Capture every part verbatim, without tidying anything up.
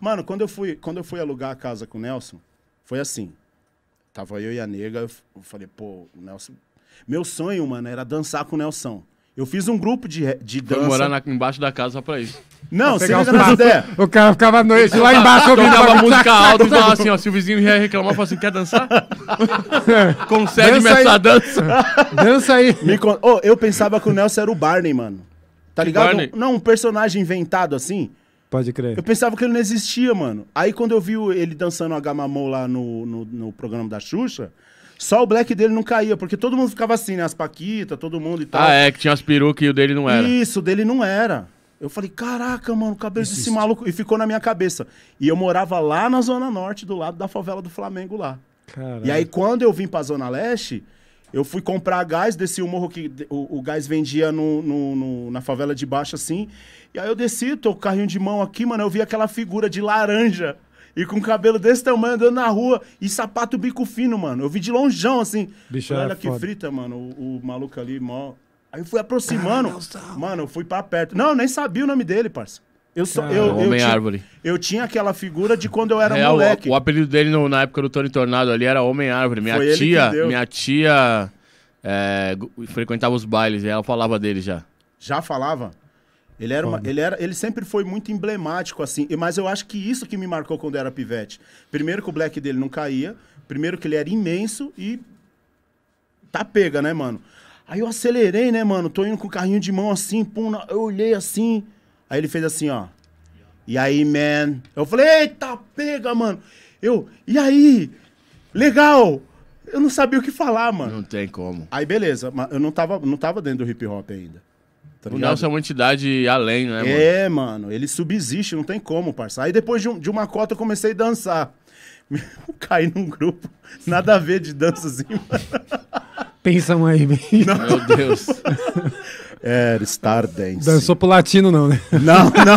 Mano, quando eu, fui, quando eu fui alugar a casa com o Nelson, foi assim. Tava eu e a nega, eu falei, pô, o Nelson... Meu sonho, mano, era dançar com o Nelson. Eu fiz um grupo de, de dança. Foi morar na, embaixo da casa só pra isso. Não, você liga nas ideias. O cara ficava à noite lá embaixo ouvindo Tocava música alta e falava assim, ó, se o vizinho ia reclamar, falava assim, quer dançar? Concede-me essa dança. Dança aí. Me con... oh, eu pensava que o Nelson era o Barney, mano. Tá Que ligado? Barney? Não, um personagem inventado assim. Pode crer. Eu pensava que ele não existia, mano. Aí quando eu vi o- ele dançando a Gamamô lá no, no, no programa da Xuxa, só o black dele não caía, porque todo mundo ficava assim, né? As Paquitas, todo mundo e tal. Ah, é, que tinha as perucas e o dele não era. Isso, dele não era. Eu falei, caraca, mano, o cabelo desse maluco. E ficou na minha cabeça. E eu morava lá na Zona Norte, do lado da favela do Flamengo lá. Caralho. E aí, quando eu vim pra Zona Leste, eu fui comprar gás, desci o morro que o, o gás vendia no, no- no- na favela de baixo, assim. E aí eu desci, tô com o carrinho de mão aqui, mano, eu vi aquela figura de laranja e com cabelo desse tamanho andando na rua e sapato bico fino, mano. Eu vi de longeão, assim. Bicho Falei, era olha que foda. frita, mano, o, o maluco ali, mó... Aí eu fui aproximando, mano, eu fui pra perto. Não, eu nem sabia o nome dele, parça. Eu só, eu, eu, Homem tinha, Árvore. eu tinha aquela figura de quando eu era Real, moleque. o, o apelido dele no- na época do Tony Tornado ali era Homem Árvore. Minha Foi ele que tia, deu. minha tia é, gu- frequentava os bailes e ela falava dele já. Já falava? Ele, era uma- ele, era, ele sempre foi muito emblemático, assim. e- Mas eu acho que isso que me marcou quando eu era pivete. Primeiro que o black dele não caía. Primeiro que ele era imenso e... Tá pega, né, mano? Aí eu acelerei, né, mano? Tô indo com o carrinho de mão assim, pum, na- eu olhei assim. Aí ele fez assim, ó. E aí, man? Eu falei, eita, pega, mano. Eu, e aí? Legal. Eu não sabia o que falar, mano. Não tem como. Aí, beleza. Mas eu não tava, não tava dentro do hip hop ainda. Tá O ligado? Nelson é uma entidade além, né, mano? É, mano, ele subsiste, não tem como, parça. Aí depois de, um- de uma cota eu comecei a dançar. Caí num grupo, nada a ver de dança assim, mano. Pensam aí, bem. Meu Deus. Era Stardance. Dançou pro latino, não, né? Não, não.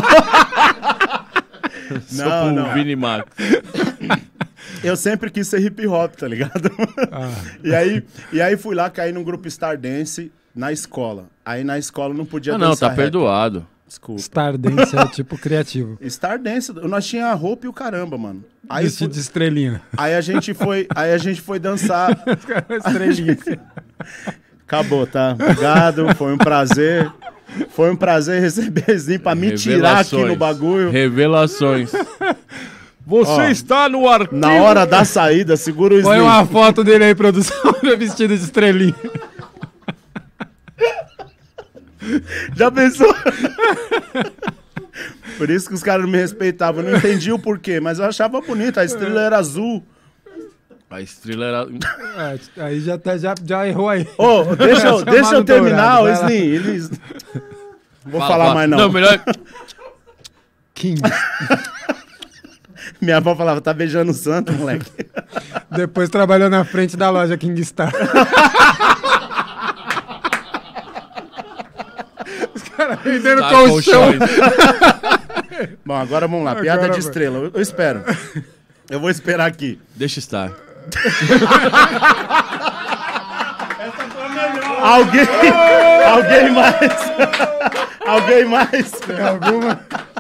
Sou não, pro não. Vini Marco. Eu sempre quis ser hip hop, tá ligado? Ah. E, aí, e aí fui lá, caí num grupo Stardance na escola. Aí na escola não podia Ah, não, dançar tá rap. perdoado. Desculpa. Stardance é tipo criativo. Stardance, nós tinha a roupa e o caramba, mano. Aí, Vestido fui- de estrelinha. aí a gente foi, aí a gente foi dançar. Estrelinha. Acabou, tá? Obrigado, foi um prazer. Foi um prazer receber Zinho pra me tirar aqui no Revelações. bagulho. Revelações. Você Ó, está no arquivo. Na hora da saída, segura o Põe Slim. uma foto dele aí, produção, vestido de estrelinha. Já pensou? Por isso que os caras não me respeitavam. Eu não entendi o porquê, mas eu achava bonito. A estrela era azul. A estrela era... É, aí já, tá, já, já errou aí. Ô, deixa, eu- Chamado deixa eu terminar, dourado, ô vai lá. Slim. Eles... Vou Fala, falar fala. mais não. Não, melhor... King. Minha avó falava, tá beijando o santo, moleque. Depois trabalhou na frente da loja King Star. Os caras vendendo Tá, colchão. colchões. Bom, agora vamos lá. Piada Agora de vai. estrela. Eu, eu espero. Eu vou esperar aqui. Deixa estar. Alguém... Alguém mais? Alguém mais? Alguma...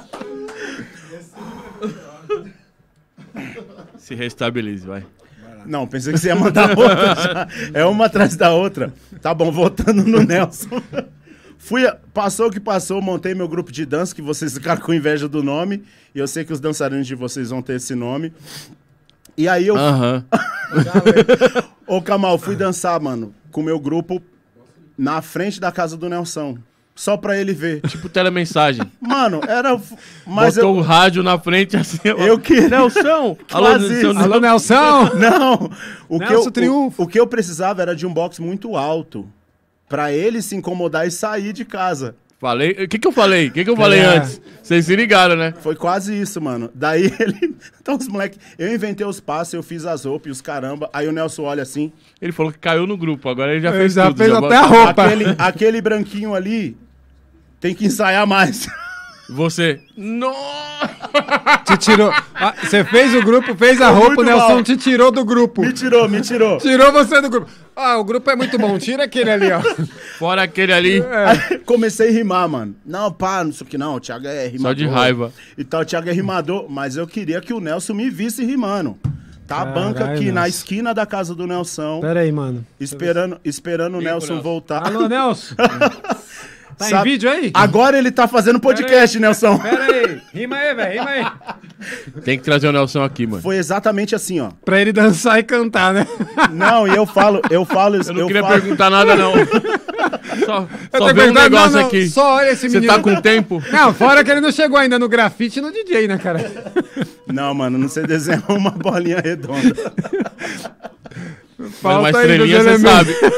Se restabilize, vai. Não, pensei que você ia mandar outra já. É uma atrás da outra. Tá bom, voltando no Nelson. Fui, a- passou o que passou, montei meu grupo de dança, que vocês ficaram com inveja do nome. E eu sei que os dançarinos de vocês vão ter esse nome. E aí eu... Aham. Ô, Kamal, fui dançar, mano, com o meu grupo na frente da casa do Nelson. Só pra ele ver. Tipo telemensagem. Mano, era... Mas Botou eu... o rádio na frente assim. ó. Eu queria... Nelson! Alô, Quase Nelson. isso. Alô, Nelson! Não, o que, Nelson eu, Triunfo. o, o que eu precisava era de um box muito alto pra ele se incomodar e sair de casa. Falei. O que que eu falei? O que que eu falei É. antes? Vocês se ligaram, né? Foi quase isso, mano. Daí ele... Então os moleques... Eu inventei os passos, eu fiz as roupas e os caramba. Aí o Nelson olha assim. Ele falou que caiu no grupo, agora ele já Ele fez já tudo. fez já até bota- a roupa. Aquele, aquele branquinho ali tem que ensaiar mais. Você. Nossa! Te tirou. Ah, você fez o grupo, fez a Foi roupa, o muito Nelson mal. te tirou do grupo. Me tirou, me tirou. Tirou você do grupo. Ah, o grupo é muito bom, tira aquele ali, ó. Fora aquele ali. Aí comecei a rimar, mano. Não, pá, não sei o que não. O Thiago é rimador. Só de raiva. E tal, o Thiago é rimador. Mas eu queria que o Nelson me visse rimando. Tá a banca Caralho, aqui na Nelson. esquina da casa do Nelson. Pera aí, mano. Esperando, esperando o Liga pro Nelson Nelson. voltar. Alô, Nelson. Tá em Sabe- vídeo aí? Agora ele tá fazendo podcast, Nelson. Pera aí. Rima aí, velho. Rima aí. Tem que trazer o Nelson aqui, mano. Foi exatamente assim, ó. Pra ele dançar e cantar, né? Não, e eu falo, eu falo, Eu não queria falo, perguntar nada, não. Só, Eu só tô vê um perguntando, negócio não, não, aqui. Só olha esse Você menino. tá com tempo? Não, fora que ele não chegou ainda no grafite e no D J, né, cara? Não, mano, não sei desenhar uma bolinha redonda. Mas Falta uma ainda estrelinha os você elementos. sabe.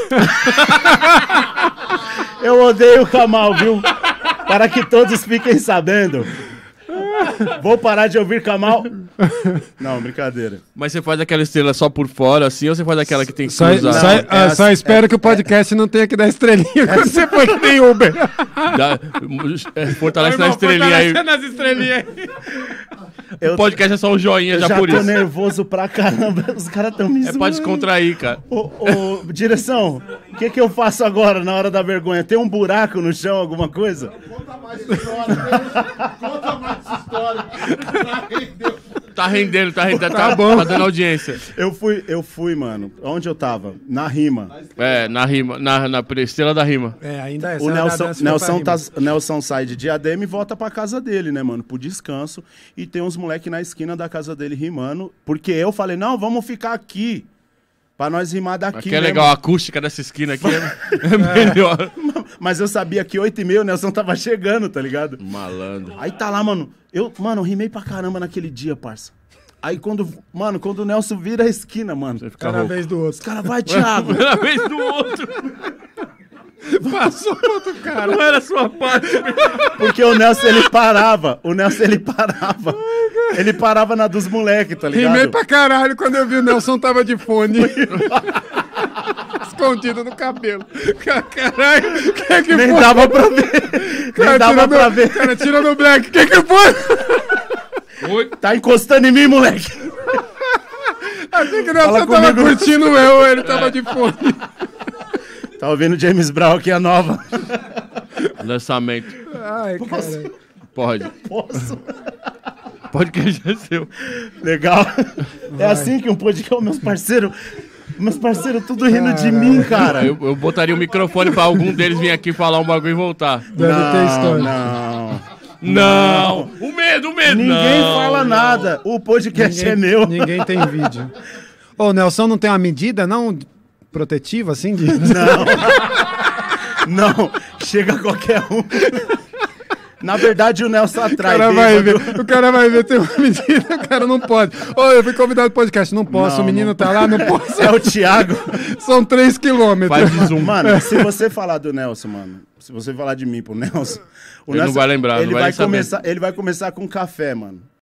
Eu odeio o Kamal, viu? Para que todos fiquem sabendo. Vou parar de ouvir Kamal. Não, brincadeira. Mas você faz aquela estrela só por fora, assim, ou você faz aquela que tem que Só, cruzar? só, Não, ah, é só assim- espero que o podcast não tenha que dar estrelinha quando você foi que nem Uber. Dá- é, fortalece na estrelinha aí. nas estrelinhas aí. Eu, O podcast é só um joinha eu já, já por tô isso. nervoso pra caramba. Os caras tão me É pra descontrair, cara. Ô, ô, direção, o que que eu faço agora na hora da vergonha? Tem um buraco no chão, alguma coisa? Conta mais essa história. Conta mais essa história. Tá rendendo, tá rendendo, tá, bom. tá dando audiência. Eu fui, eu fui, mano. Onde eu tava? Na rima. É, na rima, na, na estrela da rima. É, ainda é. O Nelson, Nelson, tá, Nelson sai de Diadema e volta pra casa dele, né, mano? Pro descanso. E tem uns moleque na esquina da casa dele rimando. Porque eu falei, não, vamos ficar aqui. Pra nós rimar daqui. Aqui é mesmo. legal, a acústica dessa esquina aqui é, é melhor. Mas eu sabia que oito e meia o Nelson tava chegando, tá ligado? Malandro. Aí tá lá, mano. Eu, mano, eu rimei pra caramba naquele dia, parça. Aí quando, mano, quando o Nelson vira a esquina, mano. Você fica Cada rouco. vez do outro. Os caras, vai, Thiago. Uma vez do outro. Passou outro cara. Não era a sua parte. Porque o Nelson, ele parava. O Nelson, ele parava. Ele parava na dos moleques, tá ligado? Rimei pra caralho quando eu vi o Nelson tava de fone. Escondido no cabelo. Ca- Caralho, que é que Nem foi? dava pra ver. Cara, Nem dava tira pra no- ver. Cara, tira no black. Que que foi? Oi. Tá encostando em mim, moleque. Achei que o Nelson Fala tava comigo. curtindo eu, ele tava de fone. Tá ouvindo James Brown aqui, a nova. Lançamento. Ai, cara. Pode. Posso? Podcast é seu. Legal. É assim que um podcast... Meus parceiros... Meus parceiros tudo rindo de mim, cara. Eu, eu botaria o microfone pra algum deles vir aqui falar um bagulho e voltar. Deve ter história. Não. Não! O medo, o medo! Ninguém não, fala não. nada. O podcast Ninguém, é meu. ninguém tem vídeo. Ô, o Nelson não tem uma medida, não? Protetiva, assim? De... Não, chega qualquer um. Na verdade, o Nelson O atrai. cara, vai bêbado. ver, o cara vai ver, tem uma medida, o cara não pode. Ô, eu fui convidado pro podcast, não posso, Não, o menino não. tá lá, não posso. É o Thiago. São três quilômetros. Faz de zoom. Mano, se você falar do Nelson, mano, se você falar de mim pro Nelson, o Ele não Nelson, vai lembrar, ele não vai vai nem saber. começar, ele vai começar com café, mano.